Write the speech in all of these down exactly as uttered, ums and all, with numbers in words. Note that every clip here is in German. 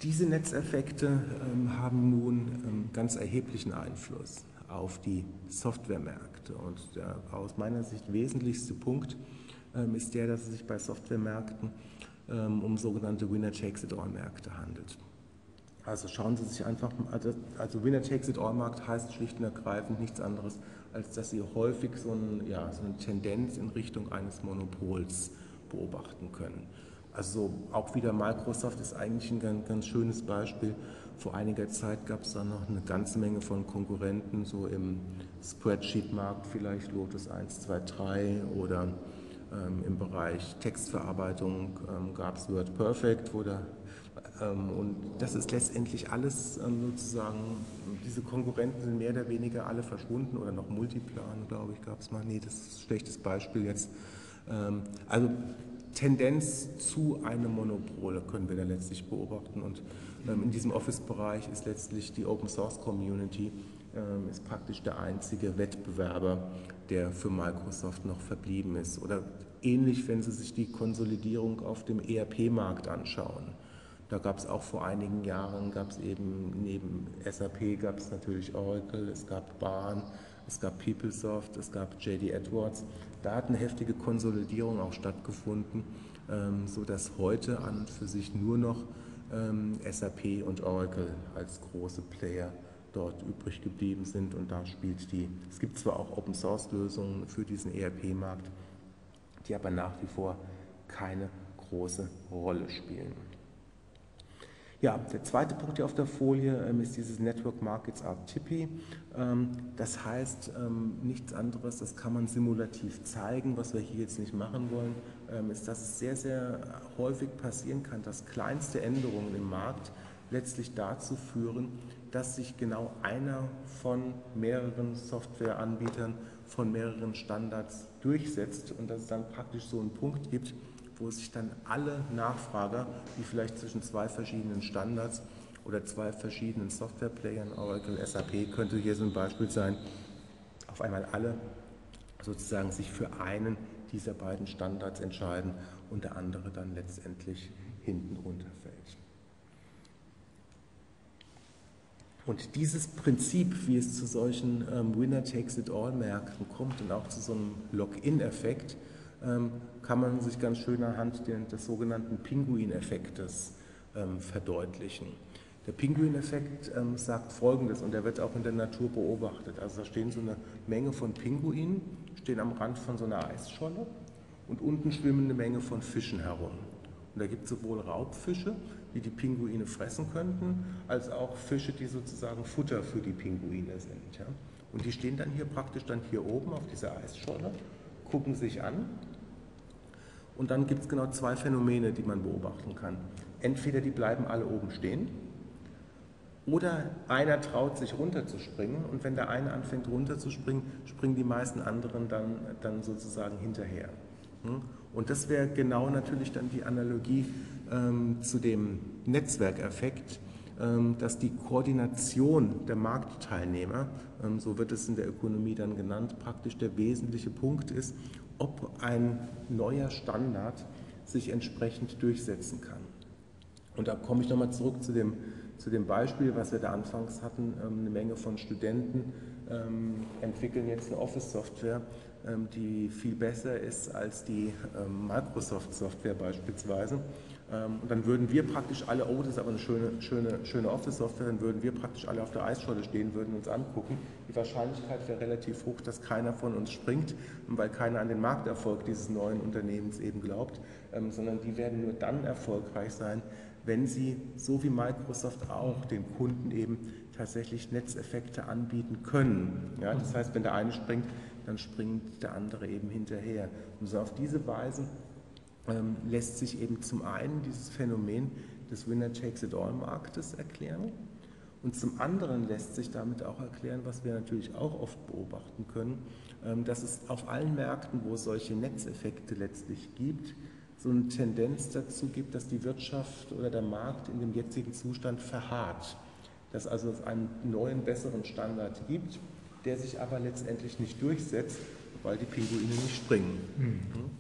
Diese Netzeffekte ähm, haben nun ähm, ganz erheblichen Einfluss auf die Softwaremärkte. Und der aus meiner Sicht wesentlichste Punkt ähm, ist der, dass es sich bei Softwaremärkten ähm, um sogenannte Winner-Takes-it-all-Märkte handelt. Also schauen Sie sich einfach, also, also Winner-Takes-it-all-Markt heißt schlicht und ergreifend nichts anderes, als dass Sie häufig so, ein, ja, so eine Tendenz in Richtung eines Monopols beobachten können. Also auch wieder Microsoft ist eigentlich ein ganz, ganz schönes Beispiel. Vor einiger Zeit gab es da noch eine ganze Menge von Konkurrenten, so im Spreadsheet-Markt vielleicht Lotus eins, zwei, drei oder ähm, im Bereich Textverarbeitung ähm, gab es WordPerfect, wo da, ähm, und das ist letztendlich alles ähm, sozusagen, diese Konkurrenten sind mehr oder weniger alle verschwunden oder noch Multiplan, glaube ich, gab es mal. Nee, das ist ein schlechtes Beispiel jetzt. Ähm, also Tendenz zu einem Monopol können wir da letztlich beobachten und ähm, in diesem Office-Bereich ist letztlich die Open-Source-Community ähm, ist praktisch der einzige Wettbewerber, der für Microsoft noch verblieben ist. Oder ähnlich, wenn Sie sich die Konsolidierung auf dem E R P-Markt anschauen. Da gab es auch vor einigen Jahren, gab es eben neben S A P gab es natürlich Oracle, es gab Bahn, es gab PeopleSoft, es gab J D Edwards. Da hat eine heftige Konsolidierung auch stattgefunden, ähm, sodass heute an und für sich nur noch ähm, S A P und Oracle als große Player dort übrig geblieben sind. Und da spielt die, es gibt zwar auch Open-Source-Lösungen für diesen E R P-Markt, die aber nach wie vor keine große Rolle spielen. Ja, der zweite Punkt hier auf der Folie ähm, ist dieses Network Markets are Tippy. Ähm, das heißt ähm, nichts anderes, das kann man simulativ zeigen. Was wir hier jetzt nicht machen wollen, ähm, ist, dass es sehr, sehr häufig passieren kann, dass kleinste Änderungen im Markt letztlich dazu führen, dass sich genau einer von mehreren Softwareanbietern, von mehreren Standards durchsetzt und dass es dann praktisch so einen Punkt gibt, wo sich dann alle Nachfrager, die vielleicht zwischen zwei verschiedenen Standards oder zwei verschiedenen Softwareplayern, Oracle, S A P könnte hier so ein Beispiel sein, auf einmal alle sozusagen sich für einen dieser beiden Standards entscheiden und der andere dann letztendlich hinten runterfällt. Und dieses Prinzip, wie es zu solchen ähm, Winner-Takes-it-all-Märkten kommt und auch zu so einem Lock-in-Effekt, ähm, kann man sich ganz schön anhand des sogenannten Pinguin-Effektes ähm, verdeutlichen. Der Pinguin-Effekt ähm, sagt Folgendes, und der wird auch in der Natur beobachtet. Also da stehen so eine Menge von Pinguinen, stehen am Rand von so einer Eisscholle und unten schwimmen eine Menge von Fischen herum. Und da gibt es sowohl Raubfische, die die Pinguine fressen könnten, als auch Fische, die sozusagen Futter für die Pinguine sind. Ja? Und die stehen dann hier praktisch dann hier oben auf dieser Eisscholle, gucken sich an. Und dann gibt es genau zwei Phänomene, die man beobachten kann. Entweder die bleiben alle oben stehen oder einer traut sich runterzuspringen und wenn der eine anfängt runterzuspringen, springen die meisten anderen dann, dann sozusagen hinterher. Und das wäre genau natürlich dann die Analogie ähm, zu dem Netzwerkeffekt, ähm, dass die Koordination der Marktteilnehmer, ähm, so wird es in der Ökonomie dann genannt, praktisch der wesentliche Punkt ist, ob ein neuer Standard sich entsprechend durchsetzen kann. Und da komme ich nochmal zurück zu dem, zu dem Beispiel, was wir da anfangs hatten. Ähm, eine Menge von Studenten ähm, entwickeln jetzt eine Office-Software, ähm, die viel besser ist als die ähm, Microsoft-Software beispielsweise. Ähm, und dann würden wir praktisch alle, oh, das ist aber eine schöne, schöne, schöne Office-Software, dann würden wir praktisch alle auf der Eisscholle stehen, würden uns angucken. Die Wahrscheinlichkeit wäre relativ hoch, dass keiner von uns springt, weil keiner an den Markterfolg dieses neuen Unternehmens eben glaubt, ähm, sondern die werden nur dann erfolgreich sein, wenn sie, so wie Microsoft auch, den Kunden eben tatsächlich Netzeffekte anbieten können. Ja, das heißt, wenn der eine springt, dann springt der andere eben hinterher. Und so auf diese Weise ähm, lässt sich eben zum einen dieses Phänomen des Winner-Takes-it-all-Marktes erklären und zum anderen lässt sich damit auch erklären, was wir natürlich auch oft beobachten können, ähm, dass es auf allen Märkten, wo es solche Netzeffekte letztlich gibt, so eine Tendenz dazu gibt, dass die Wirtschaft oder der Markt in dem jetzigen Zustand verharrt. Dass also es einen neuen, besseren Standard gibt, der sich aber letztendlich nicht durchsetzt, weil die Pinguine nicht springen. Mhm.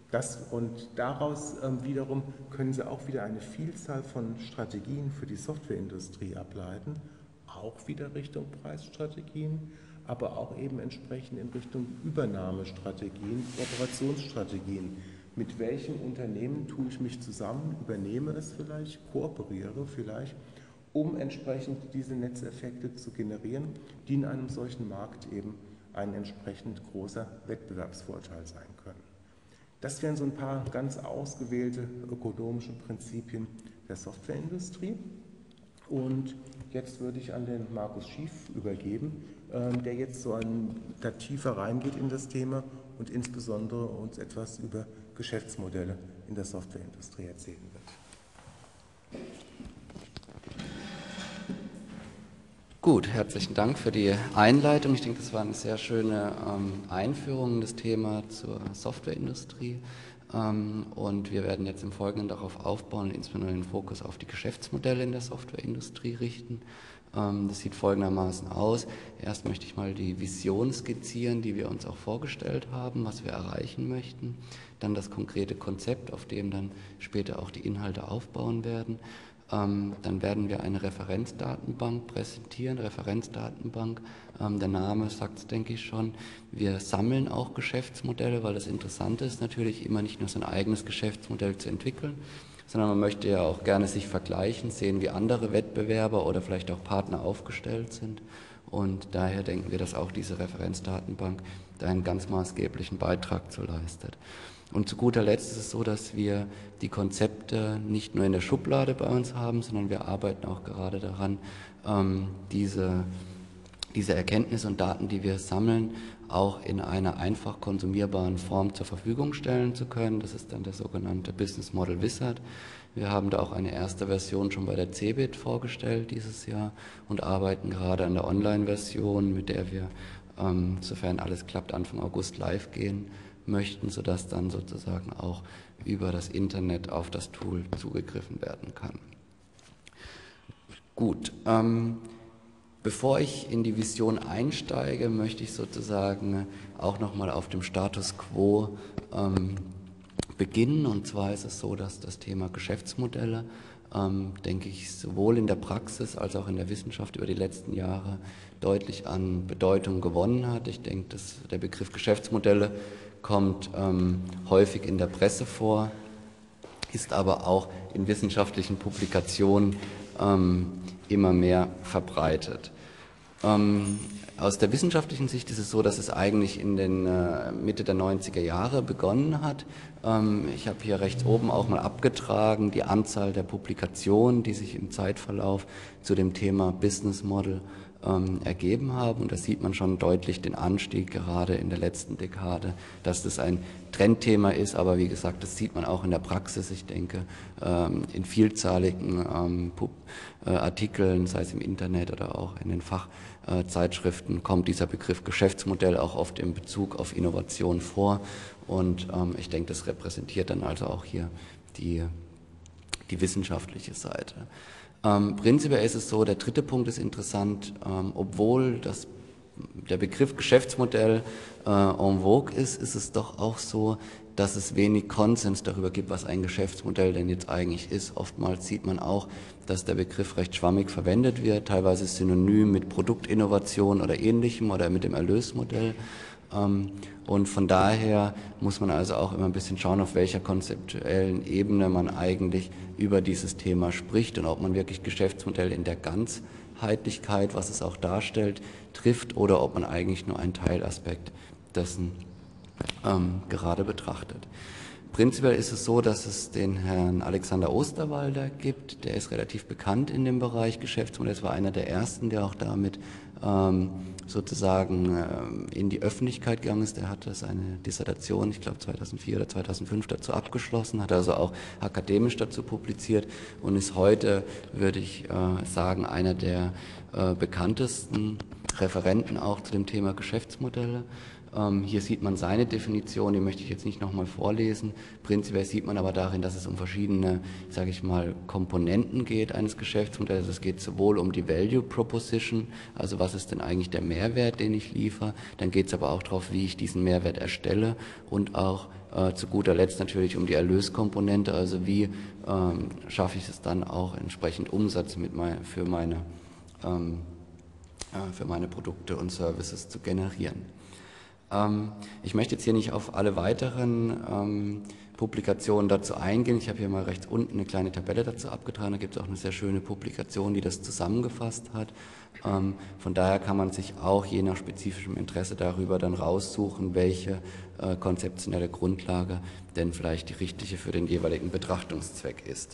Das, und daraus ähm, wiederum können Sie auch wieder eine Vielzahl von Strategien für die Softwareindustrie ableiten, auch wieder Richtung Preisstrategien, aber auch eben entsprechend in Richtung Übernahmestrategien, Kooperationsstrategien. Mit welchem Unternehmen tue ich mich zusammen, übernehme es vielleicht, kooperiere vielleicht, um entsprechend diese Netzeffekte zu generieren, die in einem solchen Markt eben ein entsprechend großer Wettbewerbsvorteil sein können. Das wären so ein paar ganz ausgewählte ökonomische Prinzipien der Softwareindustrie. Und jetzt würde ich an den Markus Schief übergeben, der jetzt so ein, da tiefer reingeht in das Thema und insbesondere uns etwas über Geschäftsmodelle in der Softwareindustrie erzählen wird. Gut, herzlichen Dank für die Einleitung. Ich denke, das war eine sehr schöne ähm, Einführung in das Thema zur Softwareindustrie. Ähm, und wir werden jetzt im Folgenden darauf aufbauen und insbesondere den Fokus auf die Geschäftsmodelle in der Softwareindustrie richten. Ähm, das sieht folgendermaßen aus. Erst möchte ich mal die Vision skizzieren, die wir uns auch vorgestellt haben, was wir erreichen möchten. Dann das konkrete Konzept, auf dem dann später auch die Inhalte aufbauen werden. Ähm, dann werden wir eine Referenzdatenbank präsentieren. Referenzdatenbank, ähm, der Name sagt es, denke ich schon. Wir sammeln auch Geschäftsmodelle, weil das Interessante ist natürlich immer nicht nur sein eigenes Geschäftsmodell zu entwickeln, sondern man möchte ja auch gerne sich vergleichen, sehen, wie andere Wettbewerber oder vielleicht auch Partner aufgestellt sind. Und daher denken wir, dass auch diese Referenzdatenbank da einen ganz maßgeblichen Beitrag zu leistet. Und zu guter Letzt ist es so, dass wir die Konzepte nicht nur in der Schublade bei uns haben, sondern wir arbeiten auch gerade daran, ähm, diese, diese Erkenntnisse und Daten, die wir sammeln, auch in einer einfach konsumierbaren Form zur Verfügung stellen zu können. Das ist dann der sogenannte Business Model Wizard. Wir haben da auch eine erste Version schon bei der CeBIT vorgestellt dieses Jahr und arbeiten gerade an der Online-Version, mit der wir, ähm, sofern alles klappt, Anfang August live gehen möchten, sodass dann sozusagen auch über das Internet auf das Tool zugegriffen werden kann. Gut, ähm, bevor ich in die Vision einsteige, möchte ich sozusagen auch nochmal auf dem Status quo ähm, beginnen. Und zwar ist es so, dass das Thema Geschäftsmodelle, ähm, denke ich, sowohl in der Praxis als auch in der Wissenschaft über die letzten Jahre deutlich an Bedeutung gewonnen hat. Ich denke, dass der Begriff Geschäftsmodelle kommt ähm, häufig in der Presse vor, ist aber auch in wissenschaftlichen Publikationen ähm, immer mehr verbreitet. Ähm, aus der wissenschaftlichen Sicht ist es so, dass es eigentlich in den äh, Mitte der neunziger Jahre begonnen hat. Ähm, ich habe hier rechts oben auch mal abgetragen die Anzahl der Publikationen, die sich im Zeitverlauf zu dem Thema Business Model ähm, ergeben haben. Und da sieht man schon deutlich den Anstieg gerade in der letzten Dekade, dass das ein Trendthema ist. Aber wie gesagt, das sieht man auch in der Praxis. Ich denke, ähm, in vielzahligen ähm, Pub äh, Artikeln, sei es im Internet oder auch in den Fachzeitschriften, kommt dieser Begriff Geschäftsmodell auch oft in Bezug auf Innovation vor. Und ähm, ich denke, das repräsentiert dann also auch hier die, die wissenschaftliche Seite. Ähm, prinzipiell ist es so, der dritte Punkt ist interessant, ähm, obwohl das, der Begriff Geschäftsmodell äh, en vogue ist, ist es doch auch so, dass es wenig Konsens darüber gibt, was ein Geschäftsmodell denn jetzt eigentlich ist. Oftmals sieht man auch, dass der Begriff recht schwammig verwendet wird, teilweise synonym mit Produktinnovation oder Ähnlichem oder mit dem Erlösmodell. Und von daher muss man also auch immer ein bisschen schauen, auf welcher konzeptuellen Ebene man eigentlich über dieses Thema spricht und ob man wirklich Geschäftsmodell in der Ganzheitlichkeit, was es auch darstellt, trifft oder ob man eigentlich nur einen Teilaspekt dessen ähm, gerade betrachtet. Prinzipiell ist es so, dass es den Herrn Alexander Osterwalder gibt, der ist relativ bekannt in dem Bereich Geschäftsmodell, das war einer der ersten, der auch damit ähm, sozusagen ähm, in die Öffentlichkeit gegangen ist. Der hatte seine Dissertation, ich glaube zweitausendvier oder zweitausendfünf dazu abgeschlossen, hat also auch akademisch dazu publiziert und ist heute, würde ich äh, sagen, einer der äh, bekanntesten Referenten auch zu dem Thema Geschäftsmodelle. Ähm, hier sieht man seine Definition, die möchte ich jetzt nicht nochmal vorlesen. Prinzipiell sieht man aber darin, dass es um verschiedene, sage ich mal, Komponenten geht eines Geschäftsmodells. Es geht sowohl um die Value Proposition, also was ist denn eigentlich der Mehrwert, den ich liefere. Dann geht es aber auch darauf, wie ich diesen Mehrwert erstelle und auch äh, zu guter Letzt natürlich um die Erlöskomponente, also wie ähm, schaffe ich es dann auch entsprechend Umsatz mit mein, für, meine, ähm, äh, für meine Produkte und Services zu generieren. Ähm, ich möchte jetzt hier nicht auf alle weiteren ähm, Publikationen dazu eingehen. Ich habe hier mal rechts unten eine kleine Tabelle dazu abgetragen. Da gibt es auch eine sehr schöne Publikation, die das zusammengefasst hat. Ähm, von daher kann man sich auch je nach spezifischem Interesse darüber dann raussuchen, welche äh, konzeptionelle Grundlage denn vielleicht die richtige für den jeweiligen Betrachtungszweck ist.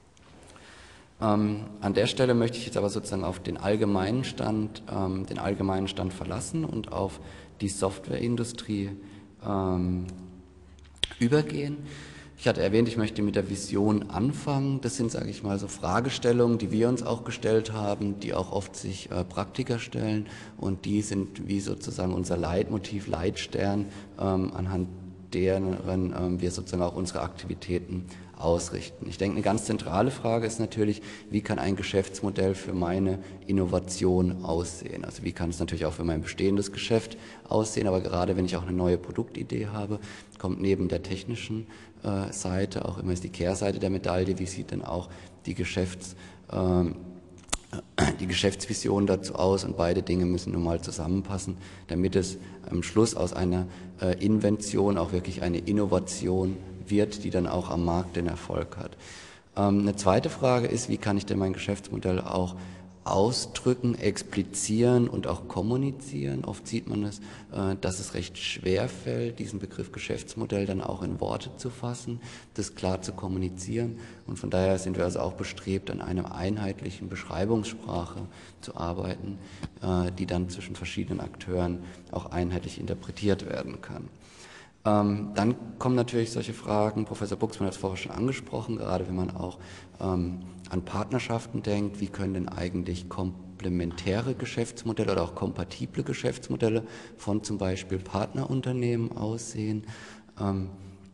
Ähm, an der Stelle möchte ich jetzt aber sozusagen auf den allgemeinen Stand, ähm, den allgemeinen Stand verlassen und auf die Softwareindustrie ähm, übergehen. Ich hatte erwähnt, ich möchte mit der Vision anfangen. Das sind, sage ich mal, so Fragestellungen, die wir uns auch gestellt haben, die auch oft sich äh, Praktiker stellen, und die sind wie sozusagen unser Leitmotiv, Leitstern, ähm, anhand deren ähm, wir sozusagen auch unsere Aktivitäten ausrichten. Ich denke, eine ganz zentrale Frage ist natürlich, wie kann ein Geschäftsmodell für meine Innovation aussehen? Also wie kann es natürlich auch für mein bestehendes Geschäft aussehen, aber gerade wenn ich auch eine neue Produktidee habe, kommt neben der technischen äh, Seite auch immer die Kehrseite der Medaille, wie sieht denn auch die Geschäfts ähm, die Geschäftsvision dazu aus, und beide Dinge müssen nun mal zusammenpassen, damit es am Schluss aus einer äh, Invention auch wirklich eine Innovation wird, die dann auch am Markt den Erfolg hat. Ähm, eine zweite Frage ist, wie kann ich denn mein Geschäftsmodell auch ausdrücken, explizieren und auch kommunizieren. Oft sieht man es, äh, dass es recht schwer fällt, diesen Begriff Geschäftsmodell dann auch in Worte zu fassen, das klar zu kommunizieren, und von daher sind wir also auch bestrebt, an einer einheitlichen Beschreibungssprache zu arbeiten, äh, die dann zwischen verschiedenen Akteuren auch einheitlich interpretiert werden kann. Ähm, dann kommen natürlich solche Fragen, Professor Buxmann hat es vorher schon angesprochen, gerade wenn man auch ähm, an Partnerschaften denkt, wie können denn eigentlich komplementäre Geschäftsmodelle oder auch kompatible Geschäftsmodelle von zum Beispiel Partnerunternehmen aussehen. Ähm,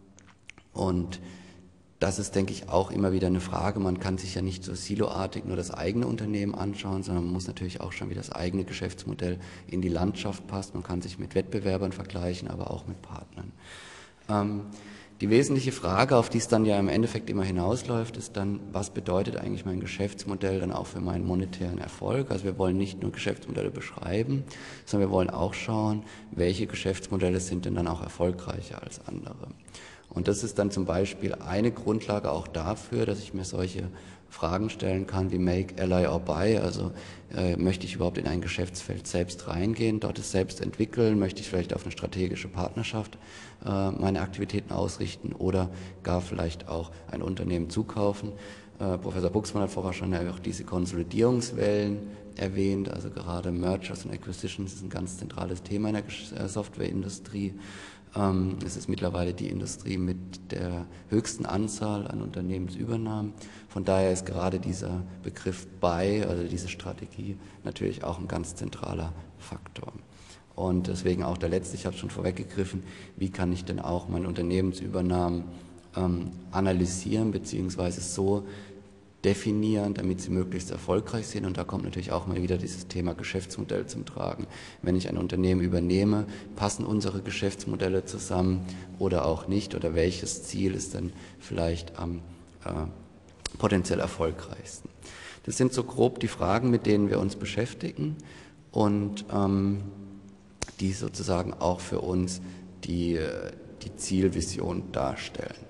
und das ist, denke ich, auch immer wieder eine Frage. Man kann sich ja nicht so siloartig nur das eigene Unternehmen anschauen, sondern man muss natürlich auch schauen, wie das eigene Geschäftsmodell in die Landschaft passt. Man kann sich mit Wettbewerbern vergleichen, aber auch mit Partnern. Ähm, die wesentliche Frage, auf die es dann ja im Endeffekt immer hinausläuft, ist dann, was bedeutet eigentlich mein Geschäftsmodell dann auch für meinen monetären Erfolg? Also wir wollen nicht nur Geschäftsmodelle beschreiben, sondern wir wollen auch schauen, welche Geschäftsmodelle sind denn dann auch erfolgreicher als andere. Und das ist dann zum Beispiel eine Grundlage auch dafür, dass ich mir solche Fragen stellen kann wie Make, Ally or Buy. Also äh, möchte ich überhaupt in ein Geschäftsfeld selbst reingehen, dort es selbst entwickeln, möchte ich vielleicht auf eine strategische Partnerschaft äh, meine Aktivitäten ausrichten oder gar vielleicht auch ein Unternehmen zukaufen. Äh, Professor Buxmann hat vorher schon auch diese Konsolidierungswellen erwähnt, also gerade Mergers und Acquisitions ist ein ganz zentrales Thema in der Softwareindustrie. Ähm, es ist mittlerweile die Industrie mit der höchsten Anzahl an Unternehmensübernahmen. Von daher ist gerade dieser Begriff Buy, also diese Strategie, natürlich auch ein ganz zentraler Faktor. Und deswegen auch der letzte, ich habe es schon vorweggegriffen, wie kann ich denn auch meine Unternehmensübernahmen ähm, analysieren beziehungsweise so definieren, damit sie möglichst erfolgreich sind. Und da kommt natürlich auch mal wieder dieses Thema Geschäftsmodell zum Tragen. Wenn ich ein Unternehmen übernehme, passen unsere Geschäftsmodelle zusammen oder auch nicht? Oder welches Ziel ist dann vielleicht am äh, potenziell erfolgreichsten? Das sind so grob die Fragen, mit denen wir uns beschäftigen und ähm, die sozusagen auch für uns die, die Zielvision darstellen.